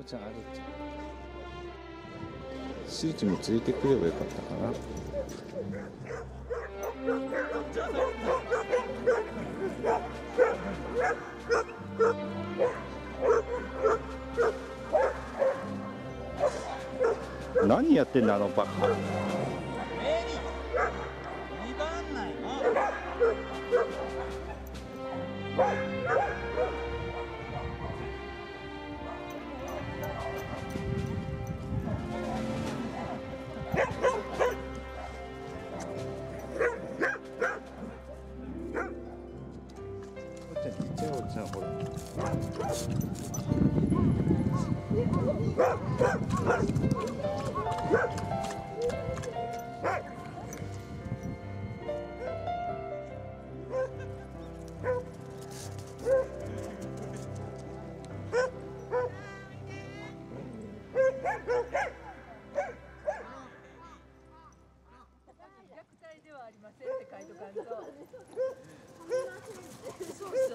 おちゃんあるじゃん。しーちもついてくればよかったかな。何やってんだあのバカ。おちゃんちっちゃいおちゃんほら。 虐待ではありませんって書いとかんと。そうそう。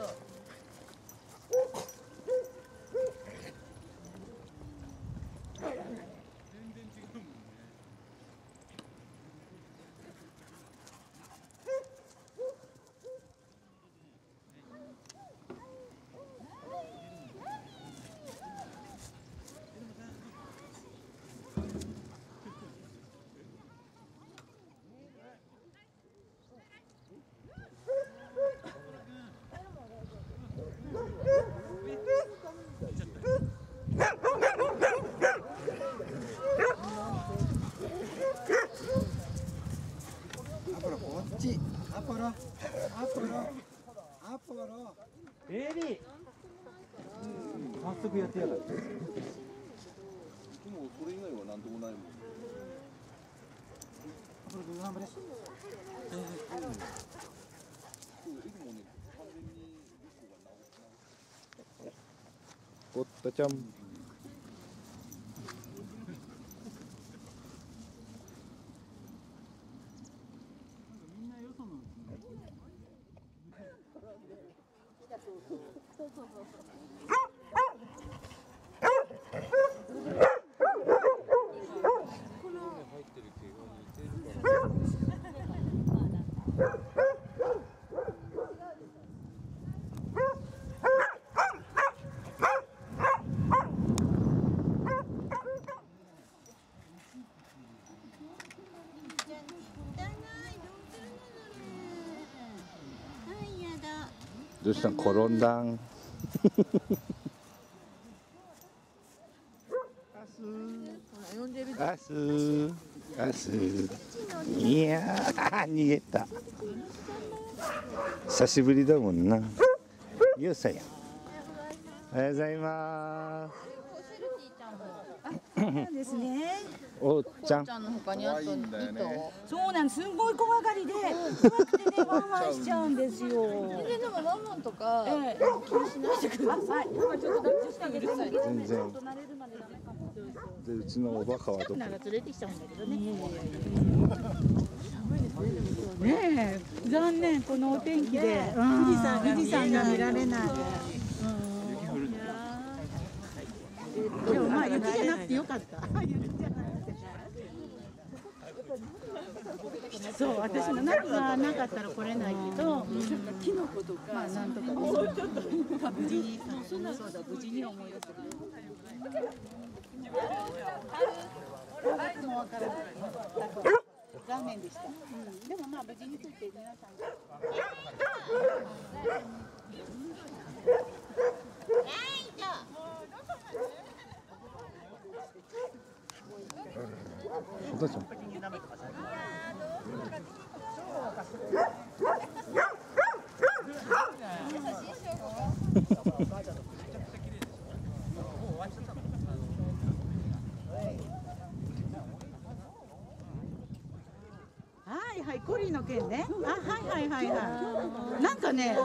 こっちアポロアポロアポロエリー早速やってやがる。でもそれ以外は何ともないもん。アポロ君頑張れ。 ゴッタちゃん。どうしたん転んだん。アスアスいやー逃げた。久しぶりだもんな。ゆうさんや。おはようございます。 そうですね。 おっちゃん。 の他にあと2頭。 そうなんです。すごい怖がりで、怖くてね、ワンワンしちゃうんですよ。 でもワンワンとか気にしないでください。 今ちょっと抱っこしてあげる。 全然。 慣れるまでダメかも。 でうちのおバカはどこ。 なら連れてきちゃうんだけどね。ねえ、残念このお天気で富士山が見られない。でもまあ雪じゃなくてよかった。そう、私の夏がなかったら来れないけど、キノコとかまあなんとか無事にそうだ無事に思い出す。もうわからない。残念でした。でもまあ無事について皆さんが。 お父ちゃん。 はいはい、コリーの件ね。あ、はいはいはいはい。なんかね、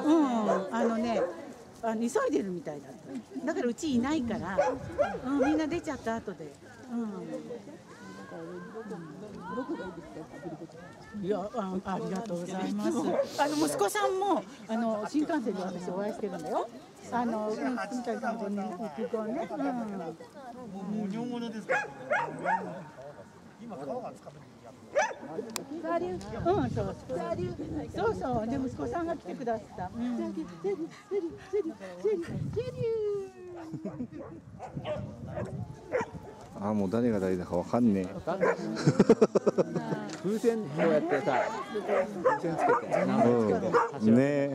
急いでるみたいだった。だからうちいないから、みんな出ちゃった後で。どこがいいですか？いや、ありがとうございます。息子さんも新幹線で私お会いしてるんだよ。 住谷さんとね、行く子ね。 もう日本語ですか。今川がつかめる。 そうそう、で息子さんが来てくださった。 あ、もう誰が誰だかわかんねえ。 風船こうやってさ、風船つけて。 うん、ねえ。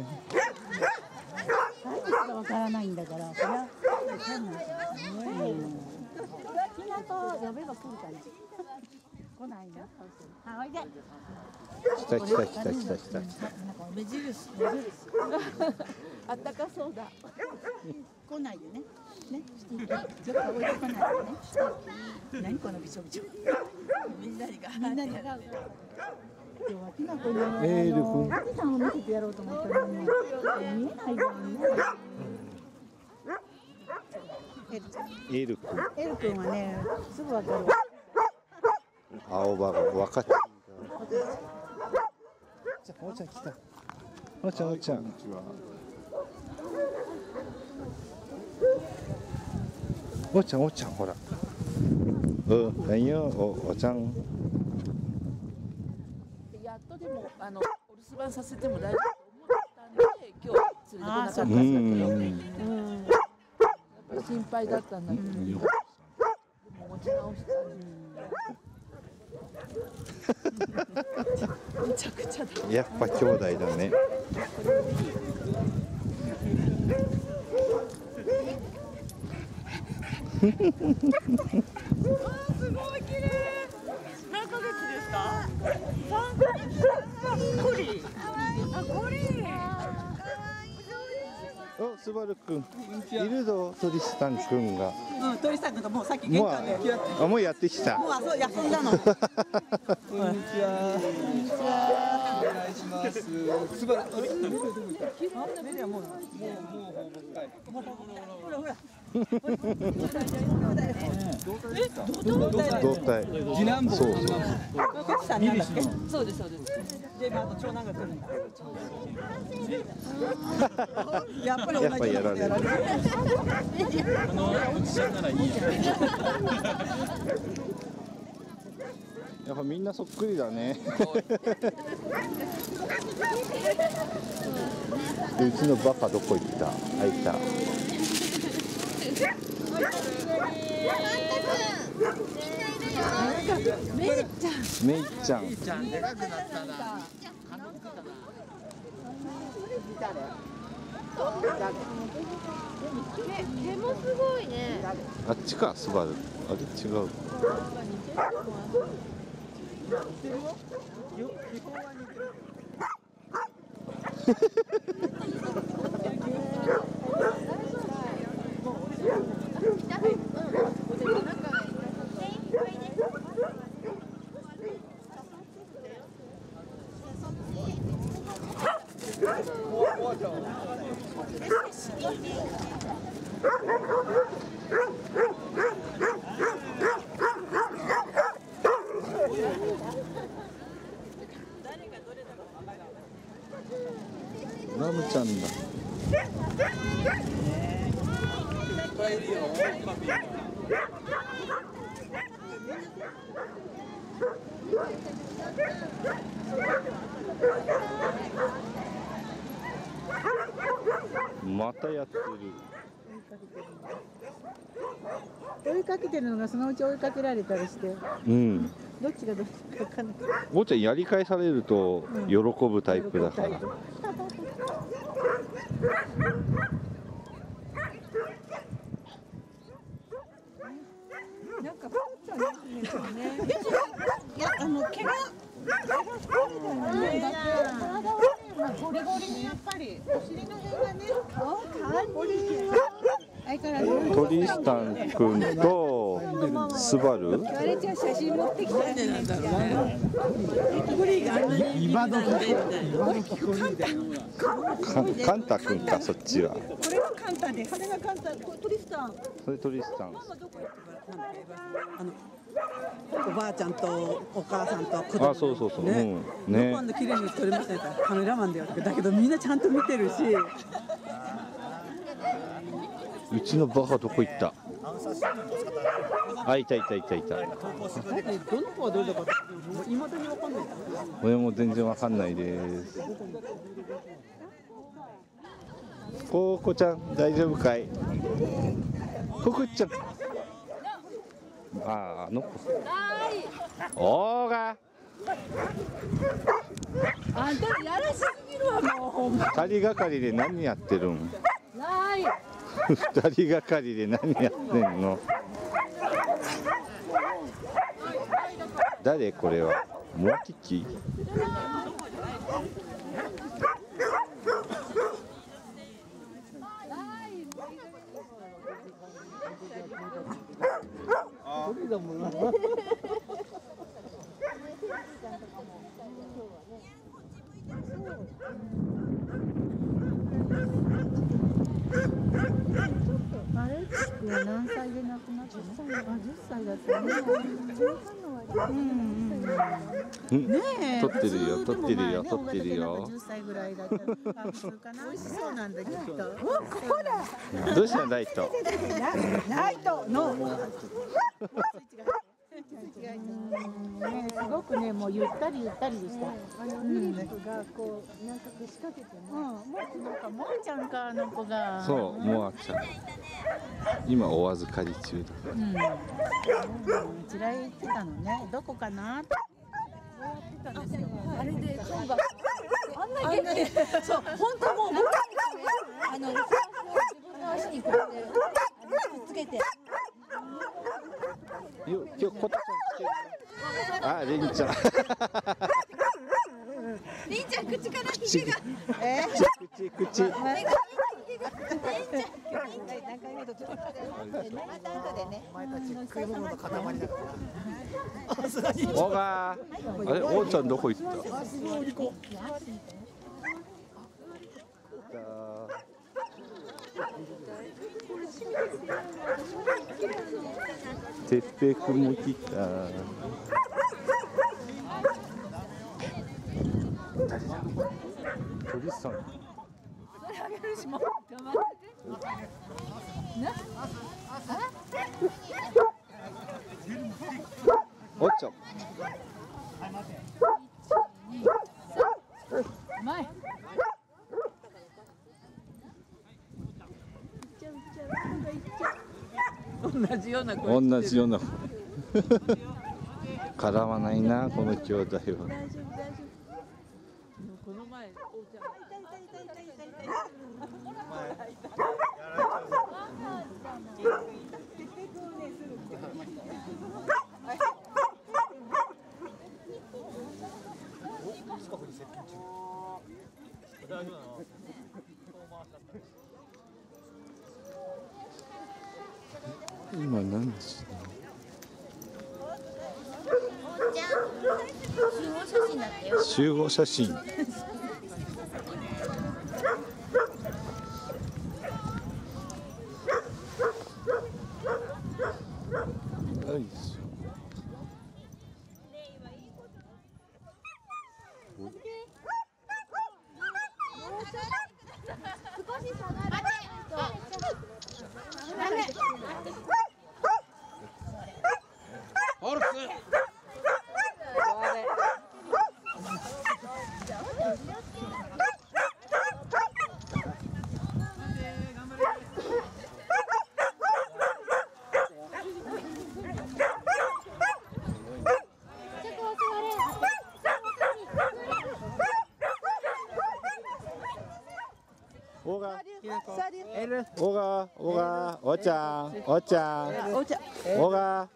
わからないんだから。わかんない。ひなと呼べば来るかな。来ないな。あ、おいで。 来た来た来た来た来た。 目印。あったかそうだ。 来ないでね。ね。ちょっと置いてこないでね。何このびちょびちょ。 みんなにが。 みんなにが。今日はきなこに富士山を見せてやろうと思ったのに見えないじゃんね。 エル君。 エル君はね、すぐわかる。 青葉が若ち。おちゃん来た。おちゃんおちゃん。おちゃんおちゃんほら。はいよおちゃん。 やっとでもお留守番させても大丈夫と思ったんで今日連れてこなかったんですけど、やっぱり心配だったんだけど、でも持ち直した。めちゃくちゃだ。 やっぱ兄弟だね。 すごい綺麗。何ヶ月ですか？3ヶ月。コリー。あ、コリー。 お、スバル君いるぞ、トリスタン君が。 トリスタン君ともうさっき玄関でもうやってきた。 もう遊んだの。 こんにちは。お願いします。すばらしい。 メリアもうほらほら。 胴体。 次男坊。 そうそう。 コチさんなんだっけ？ そうですそうです。 で、あと長男が来るんだ。やっぱりやっぱりやられる。 おじさんならいいや。 やっぱみんなそっくりだね。うちのバカどこ行った？あ、いた。 めいちゃん。 めいちゃん。 ちゃんでかくなったな。 毛もすごいね。 あっちか、スバル。あれ違う。ラムちゃんだ。またやってる。 追いかけてるのがそのうち追いかけられたりして、 うん。 どっちがどっちか分かんない。 おーちゃんやり返されると喜ぶタイプだから。 なんかね。 いや、毛がゴリゴリにやっぱりお尻の辺がね、相変わらずトリスタン君とスバル。 あれじゃ写真持ってきたらね。なんだろうね。 ゴリがあんなに今どき。 カンタ君か、そっちは。 これがカンタで、これがカンタ、トリスタン。 それトリスタン。 おばあちゃんとお母さんと子供。 あ、そうそうそう。 ね。 うん。ね。 今度綺麗に撮れましたね。カメラマンだよ。だけどみんなちゃんと見てるし。 うちのバカどこ行った？あ、いたいたいたいた。 どの子はどれだかいまだにわかんない。 俺も全然わかんないです。ココちゃん大丈夫かい？ココちゃん。あの子。おーが。 あんたやらしすぎるわもう。 二人がかりで何やってるん？ ない。 二人がかりで何やってんの？誰これは？モアキキ？ あれ何歳で亡くなったの？10歳だったね。ねえ、 撮ってるよ撮ってるよ撮ってるよ。 10歳ぐらいだったら普通かな。美味しそうなんだきっと。ここだ。 どうしたライト？ ライトの。 ね、すごくね、もうゆったりゆったりでした。ミルクがこうなんか仕掛けてね。もうなんかモアちゃんかあの子が。 そう、モアちゃん。今お預かり中だ。 うちらへ行ってたのね。どこかな？ あれでトンがあんな元気。そう本当もう僕自分の足にこうやってくっつけて。 今日コタちゃん来てる。あ、りんちゃん。 りんちゃん口からひげが。 口。 また後でね。 お前たち食い物の塊だから。 おが。あれ、おーちゃんどこ行った？てっぺいくんも来た。鳥さん。 それあげるしもう黙ってて。な。 おっちょ。 うまい。同じような声。 同じような。絡まないな、この兄弟は。 大丈夫大丈夫。この前おうちゃん。 今何ですか？ 集合写真だってよ。 集合写真。よいしょ。 ホルス。 おが、おちゃん、おちゃん、おが、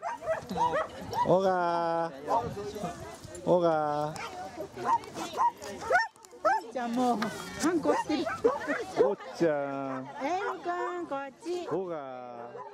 じゃあもう反抗してる。 おっちゃん、 エル君こっち。 おが。